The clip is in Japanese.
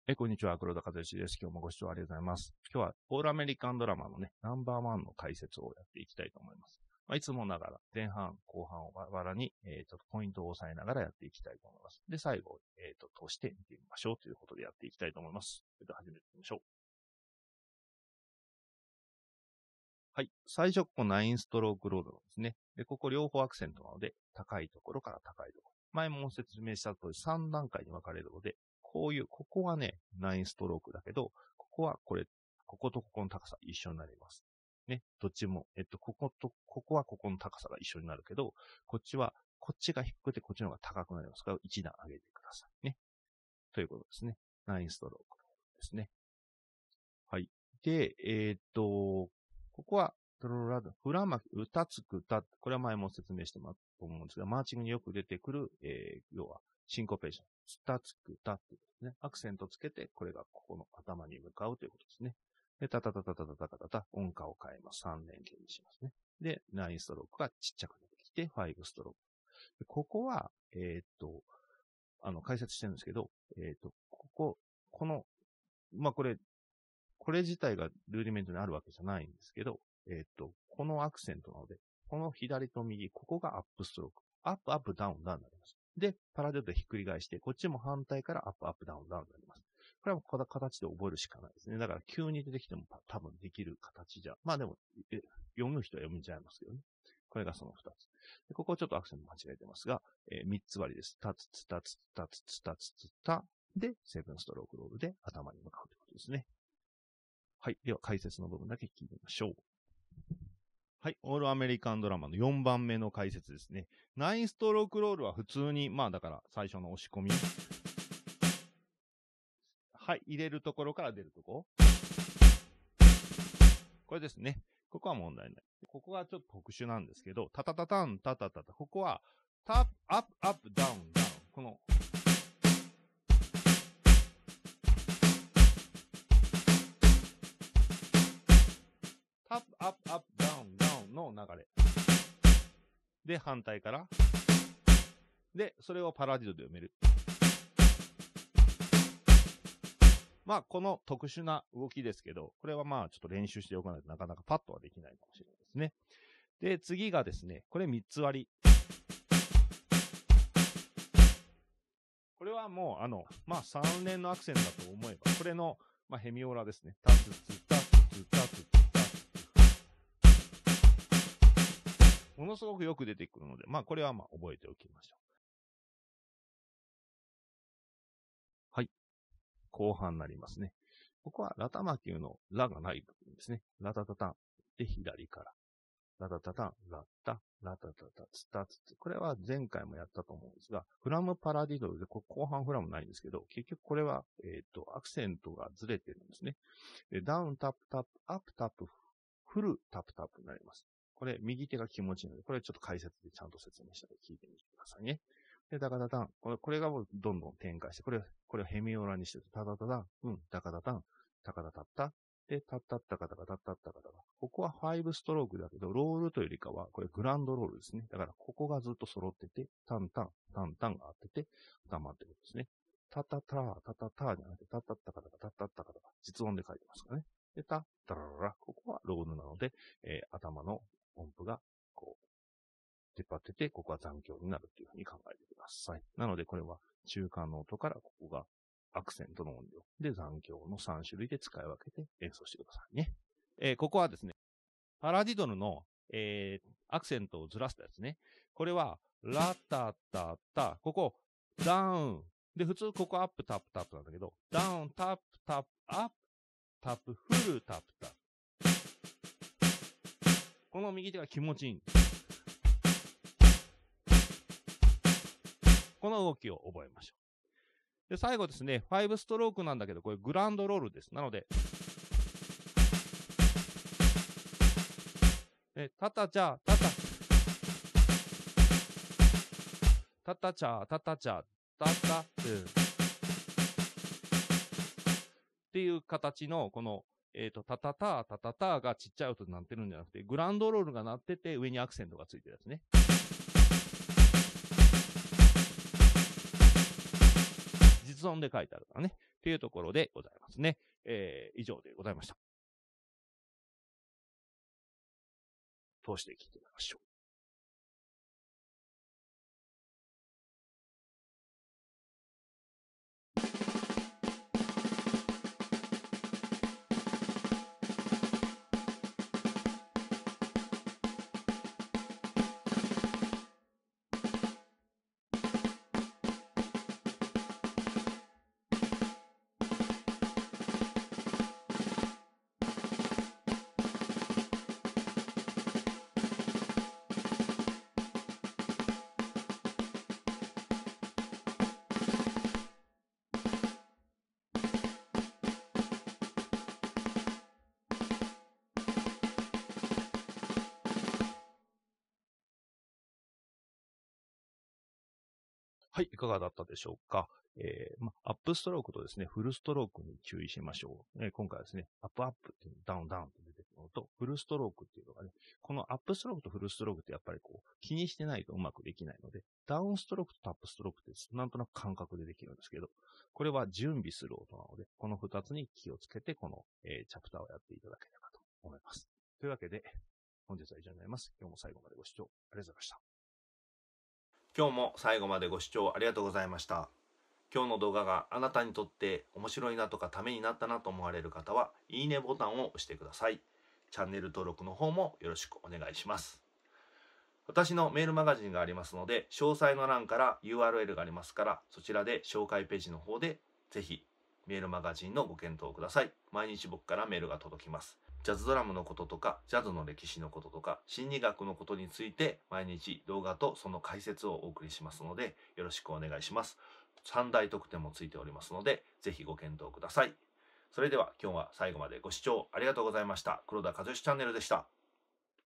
こんにちは、黒田和之です。今日もご視聴ありがとうございます。今日はオールアメリカンドラマのね、ナンバーワンの解説をやっていきたいと思います。いつもながら前半、後半をバラバラに、ポイントを押さえながらやっていきたいと思います。で、最後、通して見てみましょうということでやっていきたいと思います。それでは始めていきましょう。はい。最初、ここ9ストロークロードですね。で、ここ両方アクセントなので、高いところから高いところ。前も説明した通り3段階に分かれるので、ここはね、9ストロークだけど、ここはこことここの高さ一緒になります。ね。どっちも、ここはここの高さが一緒になるけど、こっちが低くてこっちの方が高くなりますから、1段上げてくださいね。ということですね。9ストロークですね。はい。で、ここは、フラ巻き、歌つく歌、これは前も説明してますと思うんですが、マーチングによく出てくる、要は、シンコペーション。スタつく歌っていうことですね。アクセントつけて、これがここの頭に向かうということですね。で、タタタタタタタタタタ、音階を変えます。3連弦にしますね。で、9ストロークがちっちゃくなってきて、5ストローク。ここは、解説してるんですけど、これ自体がルーディメントにあるわけじゃないんですけど、このアクセントなので、この左と右、ここがアップストローク。アップ、アップ、ダウン、ダウンになります。で、パラデルでひっくり返して、こっちも反対からアップ、アップ、ダウン、ダウンになります。これはこの形で覚えるしかないですね。だから急に出てきても多分できる形じゃ。まあでも、読む人は読みちゃいますけどね。これがその2つ。でここちょっとアクセント間違えてますが、3つ割りです。タツツタツタツツタツツタで、7ストロークロールで頭に向かうということですね。はい。では解説の部分だけ聞いてみましょう。はい。オールアメリカンドラマの4番目の解説ですね。9ストロークロールは普通に、まあだから最初の押し込み。はい。入れるところから出るところ。これですね。ここは問題ない。ここがちょっと特殊なんですけど、タタタタン、タタタタ。ここは、タップ、アップ、アップ、ダウン、ダウン。この、タップ、アップ、アップ、ダウン、ダウンの流れ。で、反対から。で、それをパラディドで読める。まあ、この特殊な動きですけど、これはまあ、ちょっと練習しておかないとなかなかパッとはできないかもしれないですね。で、次がですね、これ3つ割り。これはもう、まあ、3連のアクセントだと思えば、これの、まあ、ヘミオラですね。タツツタツツタツツタツ。ものすごくよく出てくるので、まあ、これはまあ、覚えておきましょう。はい。後半になりますね。ここはラタマキューのラがない部分ですね。ラタタタンで左から。ラタタタン、ラタ、ラタタタ、ツタツツ。これは前回もやったと思うんですが、フラムパラディドルで、後半フラムないんですけど、結局これは、アクセントがずれてるんですね。で、ダウン、タップ、タップ、アップ、タップ、フル、タップ、タップになります。これ、右手が気持ちいいので、これちょっと解説でちゃんと説明したので聞いてみてくださいね。で、ダカダタン。これがもうどんどん展開して、これをヘミオラにして、タタタタン、ダカダタン、タカダタッタ、で、タッタッタカタカタッタッタカタカ。ここは5ストロークだけど、ロールというよりかは、これグランドロールですね。だから、ここがずっと揃ってて、タンタン、タンタンがあってて、頭ってことですね。タタター、タタターじゃなくて、タッタッタカタカタッタッタカタカ。実音で書いてますからね。で、タッタラララ。ここはロールなので、頭の音符が、こう、出っ張ってて、ここは残響になるというふうに考えてください。なので、これは中間の音からここがアクセントの音量で残響の3種類で使い分けて演奏してくださいね。ここはですね、パラディドルの、アクセントをずらしたやつね。これは、ラタタタ、ここ、ダウン。で、普通ここアップタップタップなんだけど、ダウンタップタップアップタップフルタップタップ。この右手が気持ちいいんです。この動きを覚えましょう。で、最後ですね、5ストロークなんだけど、これグランドロールです。なので、タタチャ、タタ、タタチャ、タタチャ、タタ、っていう形の、この、タタタ、タタタがちっちゃい音になってるんじゃなくて、グランドロールが鳴ってて、上にアクセントがついてるやつね。実音で書いてあるからね。 というところでございますね。以上でございました。通して聞いてみましょう。はい、いかがだったでしょうか。アップストロークとですね、フルストロークに注意しましょう。今回はですね、アップアップっていうの、ダウンダウンって出てくるのと、フルストロークっていうのがね、このアップストロークとフルストロークってやっぱりこう、気にしてないとうまくできないので、ダウンストロークとアップストロークってなんとなく感覚でできるんですけど、これは準備する音なので、この2つに気をつけて、この、チャプターをやっていただければと思います。というわけで、本日は以上になります。今日も最後までご視聴ありがとうございました。 今日も最後までご視聴ありがとうございました。今日の動画があなたにとって面白いなとかためになったなと思われる方は、いいねボタンを押してください。チャンネル登録の方もよろしくお願いします。私のメールマガジンがありますので、詳細の欄から URL がありますから、そちらで紹介ページの方でぜひメールマガジンのご検討ください。毎日僕からメールが届きます。ジャズドラムのこととか、ジャズの歴史のこととか、心理学のことについて毎日動画とその解説をお送りしますので、よろしくお願いします。3大特典もついておりますので、ぜひご検討ください。それでは今日は最後までご視聴ありがとうございました。黒田和義チャンネルでした。